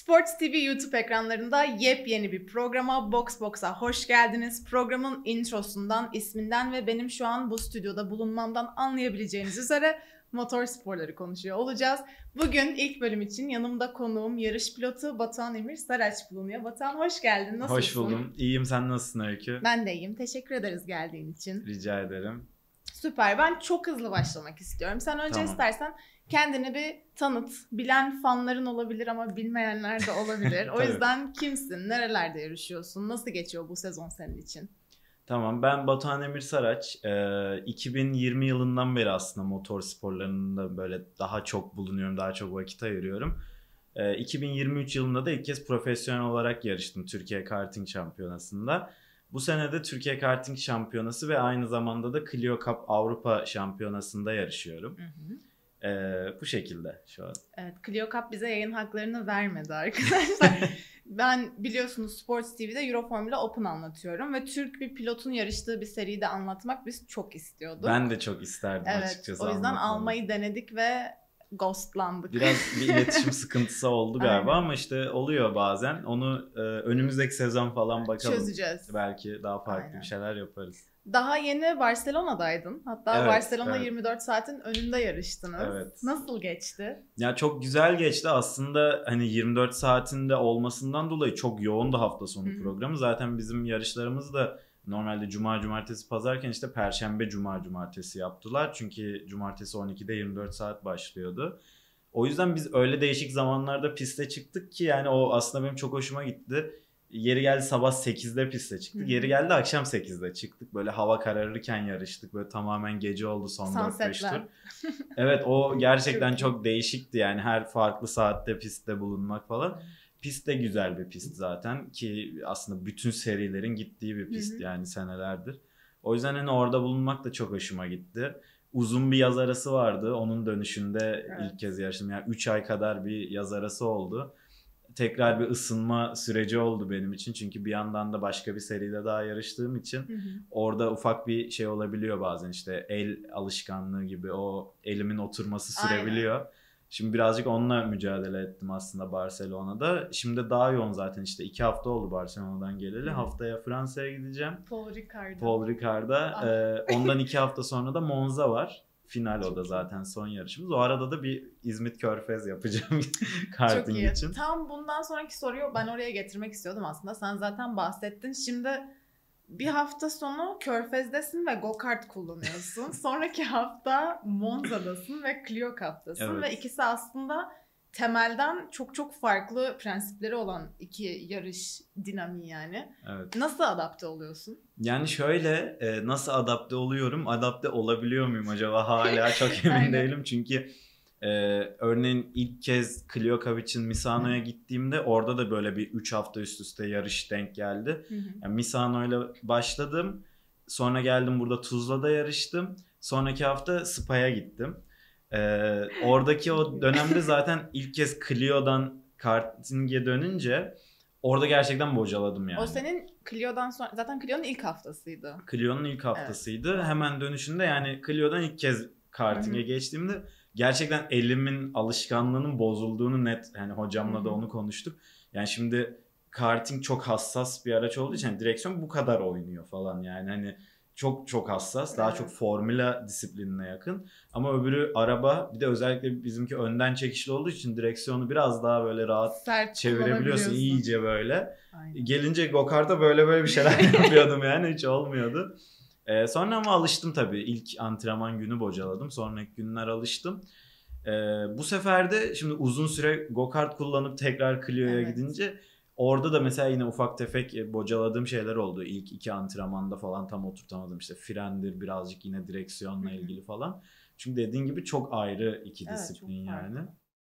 Sports TV YouTube ekranlarında yepyeni bir programa Box Box'a hoş geldiniz. Programın introsundan, isminden ve benim şu an bu stüdyoda bulunmamdan anlayabileceğiniz üzere motor sporları konuşuyor olacağız. Bugün ilk bölüm için yanımda konuğum yarış pilotu Batuhan Emir Saraç bulunuyor. Batuhan hoş geldin. Nasılsın? Hoş buldum. İyiyim. Sen nasılsın Öykü? Ben de iyiyim. Teşekkür ederiz geldiğin için. Rica ederim. Süper. Ben çok hızlı başlamak istiyorum. Sen önce istersen kendini bir tanıt. Bilen fanların olabilir ama bilmeyenler de olabilir. O yüzden kimsin? Nerelerde yarışıyorsun? Nasıl geçiyor bu sezon senin için? Tamam. Ben Batuhan Emir Saraç. 2020 yılından beri aslında motor sporlarında böyle daha çok bulunuyorum. Daha çok vakit ayırıyorum. 2023 yılında da ilk kez profesyonel olarak yarıştım Türkiye Karting Şampiyonası'nda. Bu sene de Türkiye Karting Şampiyonası ve aynı zamanda da Clio Cup Avrupa Şampiyonası'nda yarışıyorum. Bu şekilde şu an. Evet, Clio Cup bize yayın haklarını vermedi arkadaşlar. Ben biliyorsunuz Sports TV'de Euro Formula Open anlatıyorum ve Türk bir pilotun yarıştığı bir seriyi de anlatmak biz çok istiyorduk. Ben de çok isterdim açıkçası. O yüzden almayı denedik ve ghostlandık. Biraz bir iletişim sıkıntısı oldu galiba ama işte oluyor bazen. Onu önümüzdeki sezon falan bakalım. Çözeceğiz. Belki daha farklı bir şeyler yaparız. Daha yeni Barcelona'daydın. Hatta Barcelona 24 saatin önünde yarıştınız. Evet. Nasıl geçti? Ya çok güzel geçti. Aslında hani 24 saatinde olmasından dolayı çok yoğundu hafta sonu programı. Zaten bizim yarışlarımız da normalde cuma, cumartesi, pazarken işte perşembe, cuma, cumartesi yaptılar. Çünkü cumartesi 12'de 24 saat başlıyordu. O yüzden biz öyle değişik zamanlarda piste çıktık ki yani o aslında benim çok hoşuma gitti. Yeri geldi sabah 8'de piste çıktık. Yeri geldi akşam 8'de çıktık. Böyle hava kararırken yarıştık. Böyle tamamen gece oldu son 4-5 tur. Evet, o gerçekten çok değişikti yani her farklı saatte pistte bulunmak falan. Pist de güzel bir pist zaten ki aslında bütün serilerin gittiği bir pist yani senelerdir. O yüzden hani orada bulunmak da çok hoşuma gitti. Uzun bir yaz arası vardı. Onun dönüşünde ilk kez yarıştım. Yani 3 ay kadar bir yaz arası oldu. Tekrar bir ısınma süreci oldu benim için. Çünkü bir yandan da başka bir seride daha yarıştığım için orada ufak bir şey olabiliyor bazen. İşte el alışkanlığı gibi o elimin oturması sürebiliyor. Aynen. Şimdi birazcık onunla mücadele ettim aslında Barcelona'da. Şimdi daha yoğun zaten işte 2 hafta oldu Barcelona'dan geleli. Haftaya Fransa'ya gideceğim. Paul Ricard'da. Ondan 2 hafta sonra da Monza var. Final o da zaten son yarışımız. O arada da bir İzmit Körfez yapacağım karting için. Tam bundan sonraki soruyu ben oraya getirmek istiyordum aslında. Sen zaten bahsettin. Şimdi bir hafta sonu Körfez'desin ve go-kart kullanıyorsun. Sonraki hafta Monza'dasın ve Clio Cup'tasın. Ve ikisi aslında temelden çok çok farklı prensipleri olan iki yarış dinamiği yani. Evet. Nasıl adapte oluyorsun? Yani şöyle nasıl adapte oluyorum? Adapte olabiliyor muyum acaba? Hala çok emin değilim. Çünkü örneğin ilk kez Clio Cup için Misano'ya gittiğimde orada da böyle bir 3 hafta üst üste yarış denk geldi. Yani Misano'yla başladım. Sonra geldim burada Tuzla'da yarıştım. Sonraki hafta Spa'ya gittim. Oradaki o dönemde zaten ilk kez Clio'dan karting'e dönünce orada gerçekten bocaladım yani. O senin Clio'dan sonra zaten Clio'nun ilk haftasıydı. Clio'nun ilk haftasıydı. Evet. Hemen dönüşünde yani Clio'dan ilk kez karting'e geçtiğimde gerçekten elimin alışkanlığının bozulduğunu net yani hocamla da onu konuştuk. Yani şimdi karting çok hassas bir araç olduğu için direksiyon bu kadar oynuyor falan yani hani çok çok hassas. Daha çok formula disiplinine yakın. Ama öbürü araba bir de özellikle bizimki önden çekişli olduğu için direksiyonu biraz daha böyle rahat çevirebiliyorsun. İyice böyle. Aynen. Gelince go-kart'a böyle bir şeyler yapıyordum yani hiç olmuyordu. Sonra ama alıştım tabii. İlk antrenman günü bocaladım. Sonraki günler alıştım. Bu sefer de şimdi uzun süre go-kart kullanıp tekrar Clio'ya gidince orada da mesela yine ufak tefek bocaladığım şeyler oldu. İlk 2 antrenmanda falan tam oturtamadım. İşte frendir birazcık yine direksiyonla ilgili falan. Çünkü dediğin gibi çok ayrı iki disiplin yani.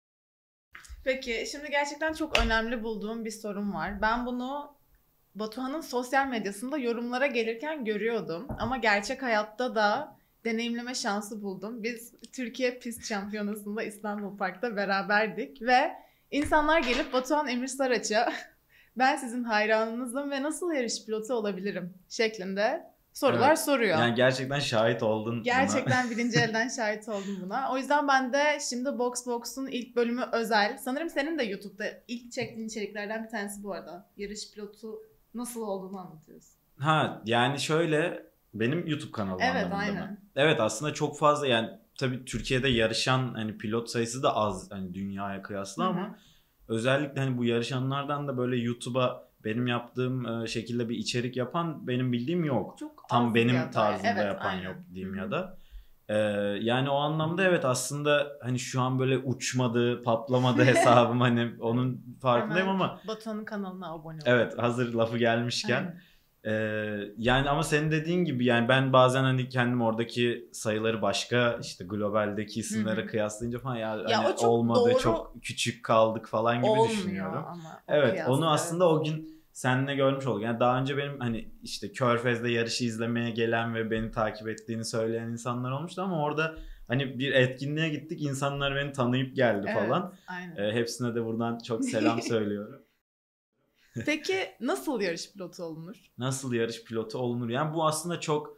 Peki şimdi gerçekten çok önemli bulduğum bir sorun var. Ben bunu Batuhan'ın sosyal medyasında yorumlara gelirken görüyordum. Ama gerçek hayatta da deneyimleme şansı buldum. Biz Türkiye Pist Şampiyonası'nda İstanbul Park'ta beraberdik ve insanlar gelip Batuhan Emir Saraç'a ben sizin hayranınızım ve nasıl yarış pilotu olabilirim şeklinde sorular Evet. soruyor. Yani gerçekten şahit oldun Gerçekten birinci elden şahit oldum buna. O yüzden ben de şimdi Box'un ilk bölümü özel. Sanırım senin de YouTube'da ilk çektiğin içeriklerden bir tanesi bu arada. Yarış pilotu nasıl olduğunu anlatıyorsun. Ha yani şöyle benim YouTube kanalım Evet, anlamında aynen. mı? Evet aslında çok fazla yani tabii Türkiye'de yarışan hani pilot sayısı da az hani dünyaya kıyasla ama özellikle hani bu yarışanlardan da böyle YouTube'a benim yaptığım şekilde bir içerik yapan benim bildiğim yok. Çok Tam az benim ya da. tarzımda Evet, yapan aynen. yok diyeyim Hı hı. ya da. Yani o anlamda evet aslında hani şu an böyle uçmadı, patlamadı hesabım hani onun farkındayım Hemen ama Batuhan'ın kanalına abone ol. evet hazır lafı gelmişken Aynen. yani ama senin dediğin gibi yani ben bazen hani kendim oradaki sayıları başka işte globaldeki isimlere kıyaslayınca falan ya hani o çok olmadı doğru çok küçük kaldık falan gibi olmuyor düşünüyorum. ama o Evet kıyas, onu evet. aslında o gün seninle görmüş olduk. Yani daha önce benim hani işte Körfez'de yarışı izlemeye gelen ve beni takip ettiğini söyleyen insanlar olmuştu ama orada hani bir etkinliğe gittik insanlar beni tanıyıp geldi Evet, falan. aynen. Hepsine de buradan çok selam söylüyorum. Peki nasıl yarış pilotu olunur? Nasıl yarış pilotu olunur? Yani bu aslında çok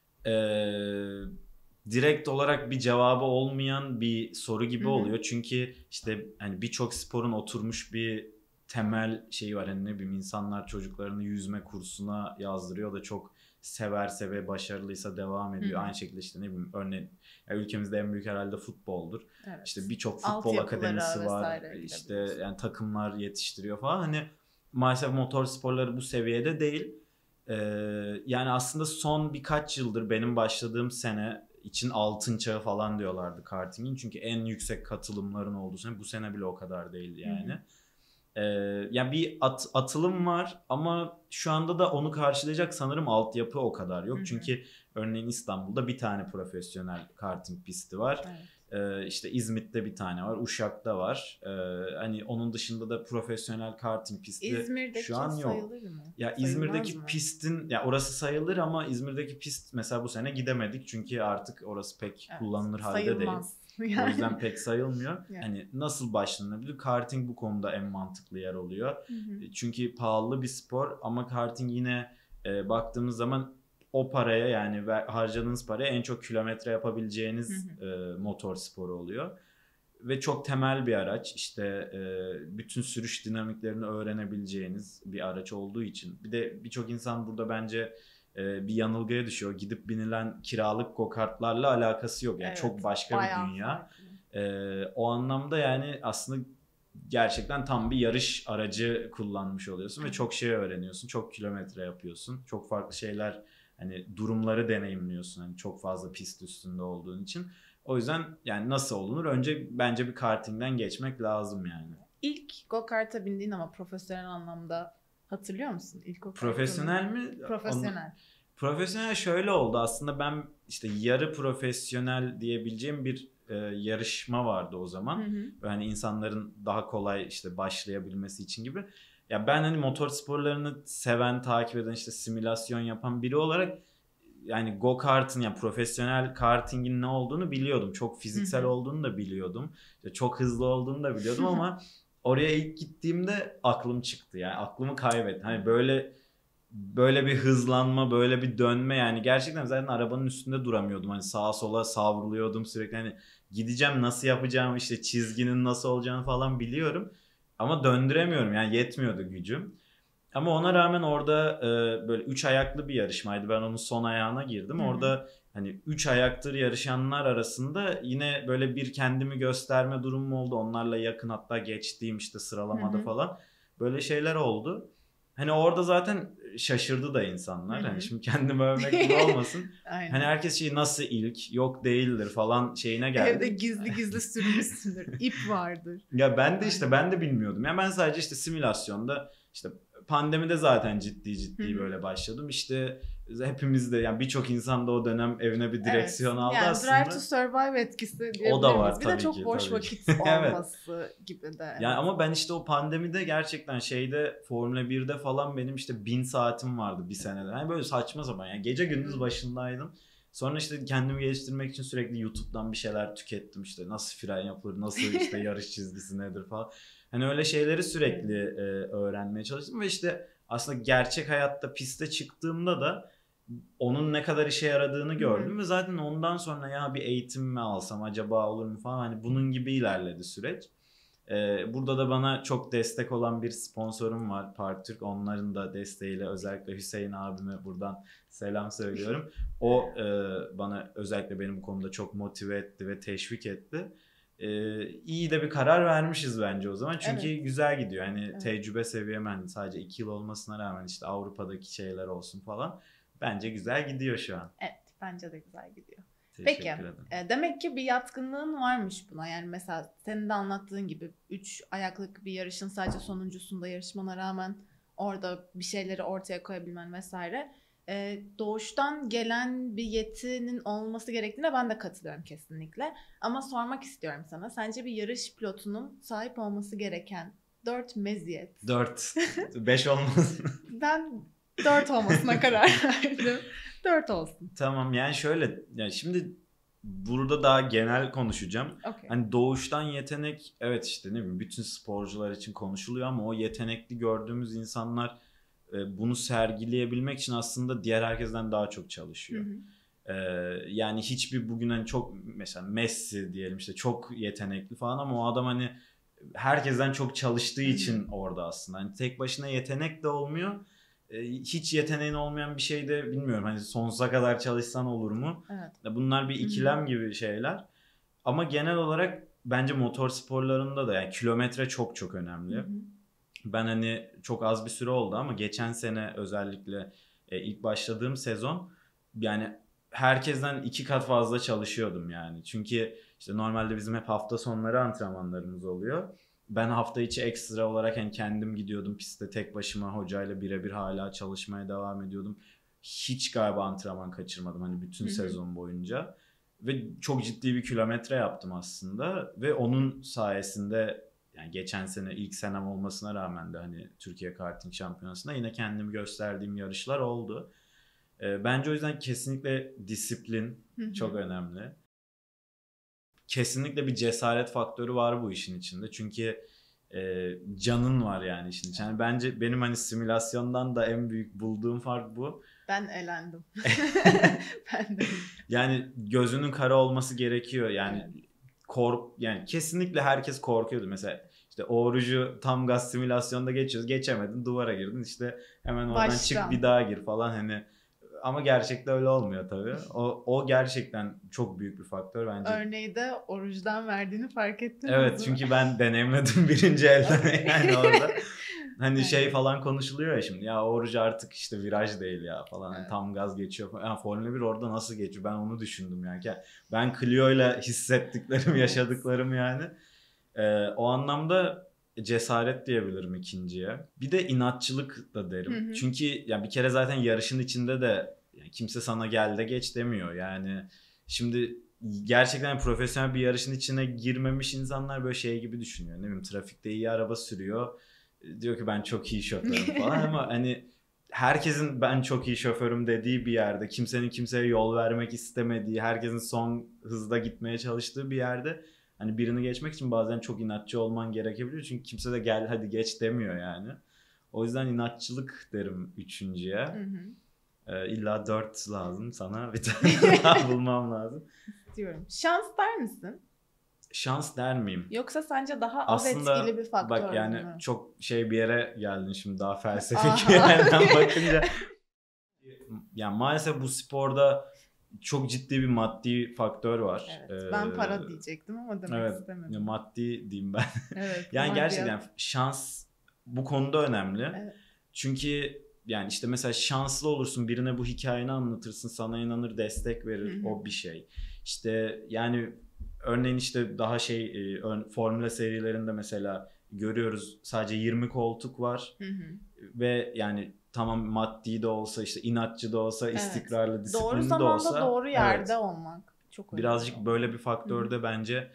direkt olarak bir cevabı olmayan bir soru gibi oluyor. Çünkü işte hani birçok sporun oturmuş bir temel şeyi var. Hani ne bileyim insanlar çocuklarını yüzme kursuna yazdırıyor da çok severse ve başarılıysa devam ediyor. Aynı şekilde işte ne bileyim örneğin ya ülkemizde en büyük herhalde futboldur. Evet. İşte birçok futbol Altyapılara akademisi var. vesaire İşte gidebiliriz. yani takımlar yetiştiriyor falan. Hani maalesef motor sporları bu seviyede değil. Yani aslında son birkaç yıldır benim başladığım sene için altın çağı falan diyorlardı kartingin. Çünkü en yüksek katılımların olduğu sene. Bu sene bile o kadar değildi yani. Yani bir atılım var ama şu anda da onu karşılayacak sanırım altyapı o kadar yok. Çünkü örneğin İstanbul'da bir tane profesyonel karting pisti var. Evet. İşte İzmit'te bir tane var, Uşak'ta var. Hani onun dışında da profesyonel karting pisti İzmir'deki şu an yok. sayılır mı? Ya Sayılmaz İzmir'deki mı? pistin ya orası sayılır ama İzmir'deki pist mesela bu sene gidemedik çünkü artık orası pek kullanılır halde değil. Sayılmaz. O yüzden pek sayılmıyor. Yani. Hani nasıl başlanabilir? Karting bu konuda en mantıklı yer oluyor. Çünkü pahalı bir spor ama karting yine baktığımız zaman o paraya yani harcadığınız paraya en çok kilometre yapabileceğiniz motor sporu oluyor. Ve çok temel bir araç. İşte bütün sürüş dinamiklerini öğrenebileceğiniz bir araç olduğu için. Bir de birçok insan burada bence bir yanılgıya düşüyor. Gidip binilen kiralık go-kartlarla alakası yok. Yani Evet, çok başka bir dünya. O anlamda yani aslında gerçekten tam bir yarış aracı kullanmış oluyorsun ve çok şey öğreniyorsun. Çok kilometre yapıyorsun. Çok farklı şeyler hani durumları deneyimliyorsun. Hani çok fazla pist üstünde olduğun için. O yüzden yani nasıl olunur? Önce bence bir kartingden geçmek lazım yani. İlk go-kart'a bindiğin ama profesyonel anlamda hatırlıyor musun? İlk go-kart'ın. Profesyonel mi? Profesyonel. Profesyonel şöyle oldu aslında ben işte yarı profesyonel diyebileceğim bir yarışma vardı o zaman. Yani insanların daha kolay işte başlayabilmesi için gibi. Ya ben hani motor sporlarını seven, takip eden işte simülasyon yapan biri olarak yani go-kart'ın yani profesyonel kartingin ne olduğunu biliyordum. Çok fiziksel olduğunu da biliyordum. İşte çok hızlı olduğunu da biliyordum ama oraya ilk gittiğimde aklım çıktı. Yani aklımı kaybettim. Hani böyle bir hızlanma, böyle bir dönme yani gerçekten zaten arabanın üstünde duramıyordum. Hani sağa sola savruluyordum sürekli. Hani gideceğim nasıl yapacağım işte çizginin nasıl olacağını falan biliyorum. Ama döndüremiyorum yani yetmiyordu gücüm. Ama ona rağmen orada böyle 3 ayaklı bir yarışmaydı. Ben onun son ayağına girdim. Orada hani 3 ayaktır yarışanlar arasında yine böyle bir kendimi gösterme durumum oldu. Onlarla yakın hatta geçtiğim işte sıralamada falan. Böyle şeyler oldu. Hani orada zaten şaşırdı da insanlar. Hani şimdi kendimi övmek gibi olmasın. Hani herkes şey nasıl ilk yok değildir falan şeyine geldi. Evde gizli gizli sürmüşsündür. İp vardır. Ya ben de işte ben de bilmiyordum. Ya ben sadece işte simülasyonda işte pandemide zaten ciddi böyle başladım. İşte hepimiz de yani birçok insan da o dönem evine bir direksiyon aldı yani aslında. Drive to Survive etkisi diyebilir O da var miyiz? Bir de tabii çok ki, boş tabii vakit ki. olması gibi de. Yani ama ben işte o pandemide gerçekten şeyde Formula 1'de falan benim işte 1000 saatim vardı bir senede. Yani böyle saçma sapan yani gece gündüz başındaydım. Sonra işte kendimi geliştirmek için sürekli YouTube'dan bir şeyler tükettim işte nasıl fren yapılır, nasıl işte yarış çizgisi nedir falan. Hani öyle şeyleri sürekli öğrenmeye çalıştım ve işte aslında gerçek hayatta piste çıktığımda da onun ne kadar işe yaradığını gördüm ve zaten ondan sonra ya bir eğitim mi alsam acaba olur mu falan, hani bunun gibi ilerledi süreç. Burada da bana çok destek olan bir sponsorum var, Partürk. Onların da desteğiyle, özellikle Hüseyin abime buradan selam söylüyorum. O bana özellikle benim bu konuda çok motive etti ve teşvik etti. İyi de bir karar vermişiz bence o zaman. Çünkü güzel gidiyor. Yani tecrübe seviyem, hani sadece 2 yıl olmasına rağmen işte Avrupa'daki şeyler olsun falan. Bence güzel gidiyor şu an. Evet, bence de güzel gidiyor. Teşekkür Peki, ederim. Demek ki bir yatkınlığın varmış buna. Yani mesela senin de anlattığın gibi 3 ayaklık bir yarışın sadece sonuncusunda yarışmana rağmen orada bir şeyleri ortaya koyabilmen vesaire. Doğuştan gelen bir yetinin olması gerektiğine ben de katılıyorum kesinlikle. Ama sormak istiyorum sana. Sence bir yarış pilotunun sahip olması gereken 4 meziyet. 4. 5 olmaz. Ben 4 olmasına karar verdim. 4 olsun. Tamam, yani şöyle, yani şimdi burada daha genel konuşacağım. Okay. Hani doğuştan yetenek, evet işte ne bileyim bütün sporcular için konuşuluyor ama o yetenekli gördüğümüz insanlar bunu sergileyebilmek için aslında diğer herkesten daha çok çalışıyor. Yani hiçbir bugün hani çok mesela Messi diyelim işte çok yetenekli falan ama o adam hani herkesten çok çalıştığı için orada aslında. Hani tek başına yetenek de olmuyor. Hiç yeteneğin olmayan bir şey de bilmiyorum hani sonsuza kadar çalışsan olur mu? Evet. Bunlar bir ikilem gibi şeyler. Ama genel olarak bence motor sporlarında da yani kilometre çok çok önemli. Ben hani çok az bir süre oldu ama geçen sene özellikle ilk başladığım sezon yani herkesten 2 kat fazla çalışıyordum yani. Çünkü işte normalde bizim hep hafta sonları antrenmanlarımız oluyor. Ben hafta içi ekstra olarak hani kendim gidiyordum pistte tek başıma hocayla birebir hala çalışmaya devam ediyordum. Hiç galiba antrenman kaçırmadım hani bütün sezon boyunca. Ve çok ciddi bir kilometre yaptım aslında ve onun sayesinde yani geçen sene ilk senem olmasına rağmen de hani Türkiye Karting Şampiyonası'nda yine kendimi gösterdiğim yarışlar oldu. Bence o yüzden kesinlikle disiplin çok önemli. Kesinlikle bir cesaret faktörü var bu işin içinde. Çünkü canın var yani işin içinde. Yani bence benim hani simülasyondan da en büyük bulduğum fark bu. Ben elendim. Ben de. Yani gözünün kara olması gerekiyor. Yani yani kesinlikle herkes korkuyordu. Mesela işte orucu tam gaz simülasyonda geçiyoruz. Geçemedin, duvara girdin. İşte hemen oradan çık bir daha gir falan hani. Ama gerçekten öyle olmuyor tabii. O gerçekten çok büyük bir faktör bence. Örneği de oruçtan verdiğini fark ettin mi? Evet, çünkü ben deneyimledim birinci elden yani orada. Hani şey falan konuşuluyor ya şimdi. Ya orucu artık işte viraj değil ya falan. Evet. Tam gaz geçiyor falan. Yani Formula 1 orada nasıl geçiyor? Ben onu düşündüm yani. Ben Clio'yla hissettiklerim, yaşadıklarım yani. O anlamda cesaret diyebilirim ikinciye. Bir de inatçılık da derim. Çünkü yani bir kere zaten yarışın içinde de yani kimse sana gel de geç demiyor. Yani şimdi gerçekten profesyonel bir yarışın içine girmemiş insanlar böyle şey gibi düşünüyor. Ne bileyim trafikte iyi araba sürüyor. Diyor ki ben çok iyi şoförüm falan ama hani herkesin ben çok iyi şoförüm dediği bir yerde, kimsenin kimseye yol vermek istemediği, herkesin son hızda gitmeye çalıştığı bir yerde hani birini geçmek için bazen çok inatçı olman gerekebiliyor. Çünkü kimse de gel hadi geç demiyor yani. O yüzden inatçılık derim üçüncüye. İlla 4 lazım sana. Bir tane daha bulmam lazım. Diyorum. Şans der misin? Şans der miyim? Yoksa sence daha az etkili bir faktör mü? Bak yani çok şey bir yere geldin şimdi daha felsefik bir yerden bakınca. Yani maalesef bu sporda çok ciddi bir maddi faktör var. Evet, ben para diyecektim ama demek istemedim. Evet, maddi diyeyim ben. Evet, yani gerçekten şans bu konuda önemli. Evet. Çünkü yani işte mesela şanslı olursun, birine bu hikayeni anlatırsın, sana inanır, destek verir, o bir şey. İşte yani örneğin işte daha Formula serilerinde mesela görüyoruz sadece 20 koltuk var ve yani tamam maddi de olsa işte inatçı da olsa istikrarlı, disiplinli de olsa. Doğru zamanda doğru yerde olmak çok önemli. Birazcık böyle bir faktör de bence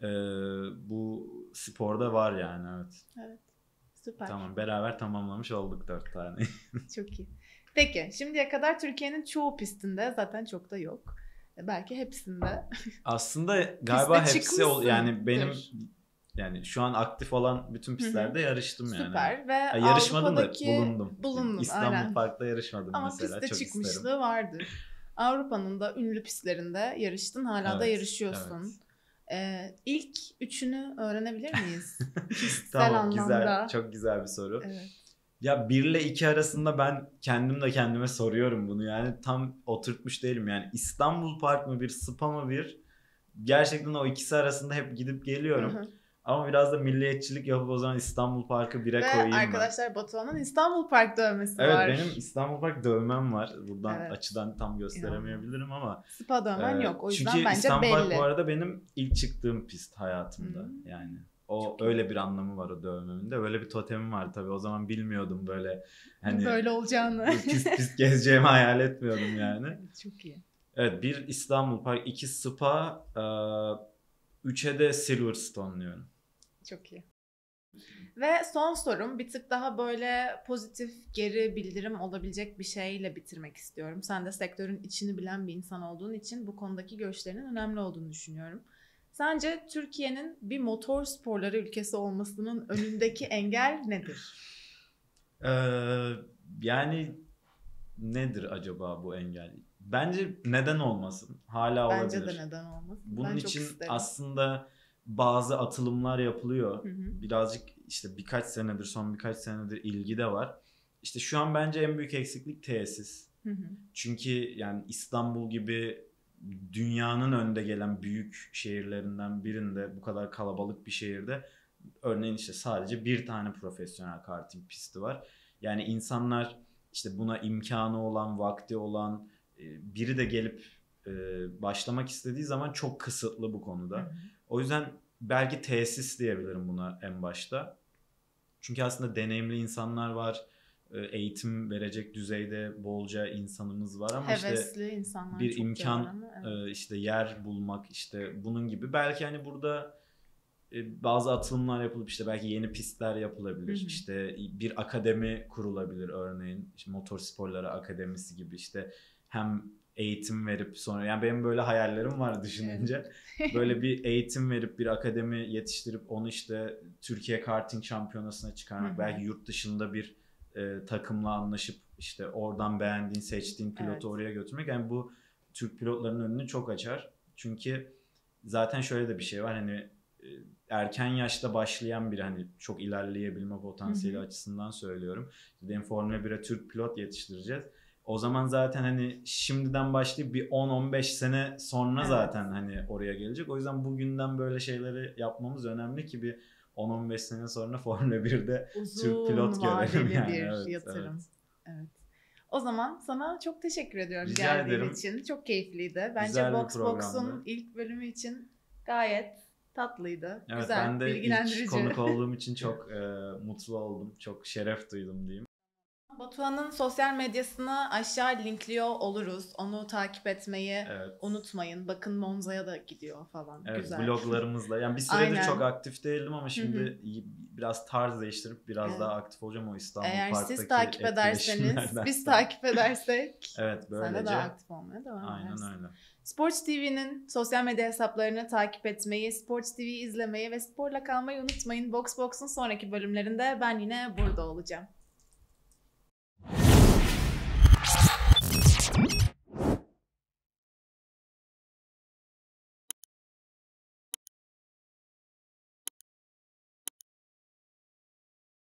bu sporda var yani Evet. Süper. Tamam, beraber tamamlamış olduk 4 tane. Çok iyi. Peki şimdiye kadar Türkiye'nin çoğu pistinde zaten çok da yok. Belki hepsinde. Aslında galiba hepsi yani benim Yani şu an aktif olan bütün pistlerde yarıştım yani. Süper. Ve yarışmadım da bulundum. İstanbul Aynen. Park'ta yarışmadım ama mesela. piste çok çıkmışlığı isterim. vardır. Avrupa'nın da ünlü pistlerinde yarıştın. Hala da yarışıyorsun. Evet. İlk üçünü öğrenebilir miyiz? Pistsel Tamam, anlamda. güzel. Çok güzel bir soru. Evet. Ya 1 ile 2 arasında ben kendim de kendime soruyorum bunu. Yani tam oturtmuş değilim. Yani İstanbul Park mı bir, Spa mı bir? Gerçekten o ikisi arasında hep gidip geliyorum. Ama biraz da milliyetçilik yapıp o zaman İstanbul Park'ı 1'e koyayım Ve arkadaşlar Batuhan'ın İstanbul Park dövmesi evet, var. Evet, benim İstanbul Park dövmem var. Buradan evet. açıdan tam gösteremeyebilirim ama. Spa dövmen yok. O yüzden çünkü bence İstanbul belli. Park bu arada benim ilk çıktığım pist hayatımda. Yani o çok öyle bir anlamı var o dövmemin de. Öyle bir totemim var tabii. O zaman bilmiyordum böyle. Hani böyle olacağını. pist gezeceğimi hayal etmiyordum yani. Evet, çok iyi. Evet, 1 İstanbul Park, 2 Spa, 3'e de Silverstone diyorum. Çok iyi. Ve son sorum bir tık daha böyle pozitif geri bildirim olabilecek bir şeyle bitirmek istiyorum. Sen de sektörün içini bilen bir insan olduğun için bu konudaki görüşlerinin önemli olduğunu düşünüyorum. Sence Türkiye'nin bir motor sporları ülkesi olmasının önündeki engel nedir? Yani nedir acaba bu engel? Bence neden olmasın? Hala olabilir. Bence de neden olmasın. Bunun ben için çok isterim. aslında bazı atılımlar yapılıyor. Hı hı. Birazcık işte son birkaç senedir ilgi de var. İşte şu an bence en büyük eksiklik tesis. Hı hı. Çünkü yani İstanbul gibi dünyanın önde gelen büyük şehirlerinden birinde, bu kadar kalabalık bir şehirde örneğin işte sadece bir tane profesyonel karting pisti var. Yani insanlar işte buna imkanı olan, vakti olan biri de gelip başlamak istediği zaman çok kısıtlı bu konuda. Hı hı. O yüzden belki tesis diyebilirim buna en başta. Çünkü aslında deneyimli insanlar var. Eğitim verecek düzeyde bolca insanımız var ama hevesli insanlar bir imkan ama, evet. işte yer bulmak işte bunun gibi. Belki hani burada bazı atılımlar yapılıp işte belki yeni pistler yapılabilir. Hı hı. İşte bir akademi kurulabilir örneğin. İşte motor sporları akademisi gibi işte hem eğitim verip sonra yani benim böyle hayallerim var düşününce. Evet. Böyle bir eğitim verip bir akademi yetiştirip onu işte Türkiye Karting Şampiyonası'na çıkarmak. Hı hı. Belki yurt dışında bir takımla anlaşıp işte oradan beğendiğin, seçtiğin pilotu oraya götürmek. Yani bu Türk pilotlarının önünü çok açar. Çünkü zaten şöyle de bir şey var hani erken yaşta başlayan bir hani çok ilerleyebilme potansiyeli açısından söylüyorum. Benim Formula 1'e Türk pilot yetiştireceğiz. O zaman zaten hani şimdiden başlayıp bir 10-15 sene sonra zaten hani oraya gelecek. O yüzden bugünden böyle şeyleri yapmamız önemli ki bir 10-15 sene sonra Formula 1'de Türk pilot görelim yani. Bir yatırım. Evet. O zaman sana çok teşekkür ediyorum Rica geldiğin ederim. için. Çok keyifliydi. Bence Güzel Box Box'un ilk bölümü için gayet tatlıydı. Evet, güzel, ben de bilgilendirici. ilk konuk olduğum için çok mutlu oldum. Çok şeref duydum diyeyim. Batuhan'ın sosyal medyasını aşağı linkliyor oluruz. Onu takip etmeyi unutmayın. Bakın Monza'ya da gidiyor falan. Evet, güzel. Vloglarımızla. Yani bir süredir çok aktif değildim ama şimdi biraz tarz değiştirip biraz daha aktif olacağım o İstanbul Park'taki etkileşimlerden. Eğer siz takip ederseniz, biz takip edersek böylece. sen de daha aktif olmaya devam edersin. Aynen öyle. Sports TV'nin sosyal medya hesaplarını takip etmeyi, Sports TV'yi izlemeyi ve sporla kalmayı unutmayın. Box Box'un sonraki bölümlerinde ben yine burada olacağım.